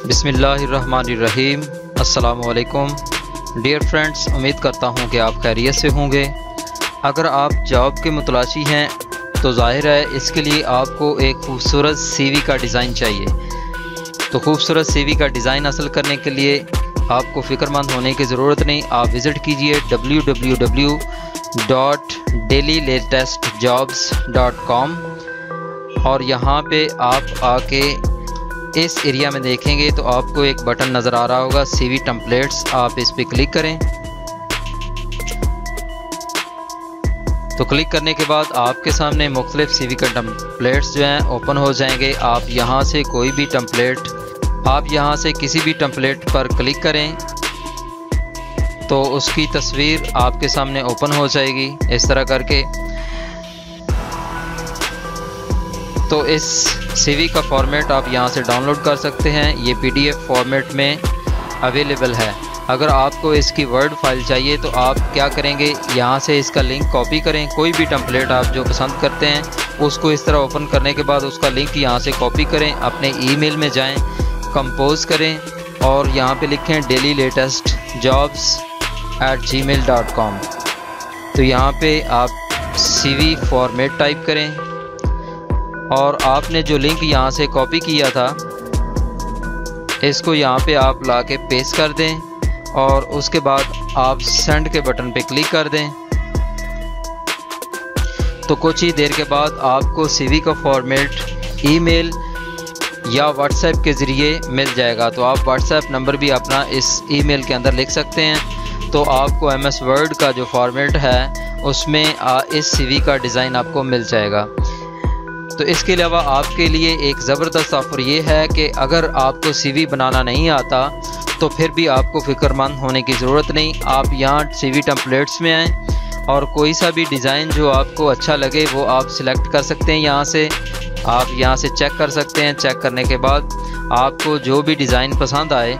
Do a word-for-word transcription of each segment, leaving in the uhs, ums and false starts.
बिस्मिल्लाहिर्रहमानिर्रहीम। अस्सलामुअलैकुम dear friends, उम्मीद करता हूँ कि आप खैरियत से होंगे। अगर आप जॉब के मुतलाशी हैं तो ज़ाहिर है इसके लिए आपको एक खूबसूरत सीवी का डिज़ाइन चाहिए। तो खूबसूरत सीवी का डिज़ाइन हासिल करने के लिए आपको फ़िक्रमंद होने की ज़रूरत नहीं। आप विज़िट कीजिए W W W dot daily latest jobs dot com और यहाँ पे आप आके इस एरिया में देखेंगे तो आपको एक बटन नज़र आ रहा होगा सीवी टेम्पलेट्स। आप इस पर क्लिक करें। तो क्लिक करने के बाद आपके सामने मुख्तलिफ सीवी के टेम्पलेट्स जो हैं ओपन हो जाएंगे। आप यहाँ से कोई भी टेम्पलेट आप यहाँ से किसी भी टेम्पलेट पर क्लिक करें तो उसकी तस्वीर आपके सामने ओपन हो जाएगी इस तरह करके। तो इस सीवी का फॉर्मेट आप यहाँ से डाउनलोड कर सकते हैं। ये पीडीएफ फॉर्मेट में अवेलेबल है। अगर आपको इसकी वर्ड फाइल चाहिए तो आप क्या करेंगे, यहाँ से इसका लिंक कॉपी करें। कोई भी टेम्पलेट आप जो पसंद करते हैं उसको इस तरह ओपन करने के बाद उसका लिंक यहाँ से कॉपी करें, अपने ईमेल में जाएं, कंपोज करें और यहाँ पे लिखें daily latest jobs at Gmail dot com. तो यहाँ पे आप सीवी फॉर्मेट टाइप करें और आपने जो लिंक यहाँ से कॉपी किया था इसको यहाँ पे आप ला के पेस्ट कर दें और उसके बाद आप सेंड के बटन पे क्लिक कर दें। तो कुछ ही देर के बाद आपको सीवी का फॉर्मेट ईमेल या व्हाट्सएप के ज़रिए मिल जाएगा। तो आप व्हाट्सएप नंबर भी अपना इस ईमेल के अंदर लिख सकते हैं। तो आपको एम एस वर्ड का जो फॉर्मेट है उसमें इस सीवी का डिज़ाइन आपको मिल जाएगा। तो इसके अलावा आपके लिए एक ज़बरदस्त ऑफ़र ये है कि अगर आपको सीवी बनाना नहीं आता तो फिर भी आपको फ़िक्रमंद होने की ज़रूरत नहीं। आप यहाँ सीवी टेम्पलेट्स में आएँ और कोई सा भी डिज़ाइन जो आपको अच्छा लगे वो आप सिलेक्ट कर सकते हैं। यहाँ से आप यहाँ से चेक कर सकते हैं। चेक करने के बाद आपको जो भी डिज़ाइन पसंद आए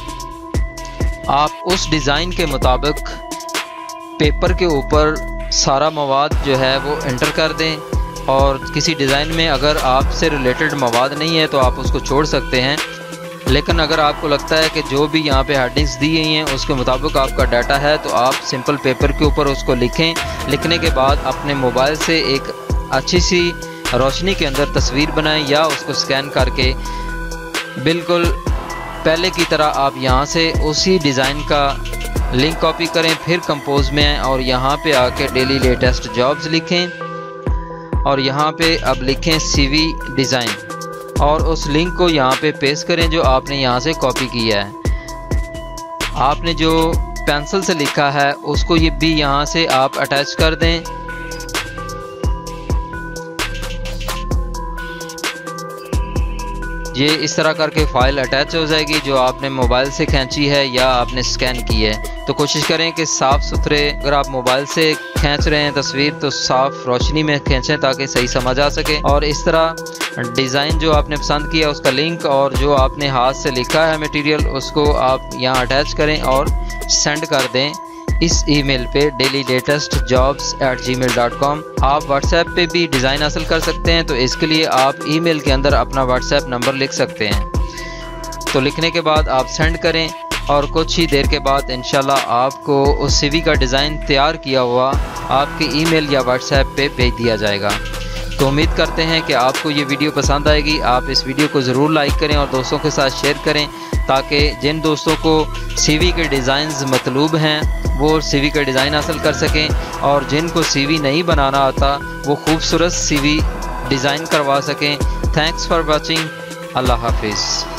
आप उस डिज़ाइन के मुताबिक पेपर के ऊपर सारा मवाद जो है वो एंटर कर दें। और किसी डिज़ाइन में अगर आपसे रिलेटेड मवाद नहीं है तो आप उसको छोड़ सकते हैं। लेकिन अगर आपको लगता है कि जो भी यहाँ पे हेडिंग्स दी गई हैं उसके मुताबिक आपका डाटा है तो आप सिंपल पेपर के ऊपर उसको लिखें। लिखने के बाद अपने मोबाइल से एक अच्छी सी रोशनी के अंदर तस्वीर बनाएं या उसको स्कैन करके बिल्कुल पहले की तरह आप यहाँ से उसी डिज़ाइन का लिंक कॉपी करें। फिर कंपोज में आएँ और यहाँ पे आके डेली लेटेस्ट जॉब्स लिखें और यहाँ पे अब लिखें सीवी डिज़ाइन और उस लिंक को यहाँ पे पेस्ट करें जो आपने यहाँ से कॉपी किया है। आपने जो पेंसिल से लिखा है उसको ये भी यहाँ से आप अटैच कर दें। ये इस तरह करके फ़ाइल अटैच हो जाएगी जो आपने मोबाइल से खींची है या आपने स्कैन की है। तो कोशिश करें कि साफ़ सुथरे, अगर आप मोबाइल से खींच रहे हैं तस्वीर तो साफ़ रोशनी में खींचें ताकि सही समझ आ सके। और इस तरह डिज़ाइन जो आपने पसंद किया उसका लिंक और जो आपने हाथ से लिखा है मटेरियल उसको आप यहाँ अटैच करें और सेंड कर दें इस ईमेल पे daily latest jobs at Gmail dot com. आप व्हाट्सएप पे भी डिज़ाइन हासिल कर सकते हैं। तो इसके लिए आप ईमेल के अंदर अपना व्हाट्सएप नंबर लिख सकते हैं। तो लिखने के बाद आप सेंड करें और कुछ ही देर के बाद इंशाल्लाह आपको उस सीवी का डिज़ाइन तैयार किया हुआ आपके ईमेल या व्हाट्सएप पे भेज दिया जाएगा। तो उम्मीद करते हैं कि आपको ये वीडियो पसंद आएगी। आप इस वीडियो को ज़रूर लाइक करें और दोस्तों के साथ शेयर करें ताकि जिन दोस्तों को सीवी के डिज़ाइंस मतलूब हैं वो सीवी का डिज़ाइन हासिल कर सकें और जिनको सीवी नहीं बनाना आता वो खूबसूरत सीवी डिज़ाइन करवा सकें। Thanks for watching. अल्लाह हाफिज़।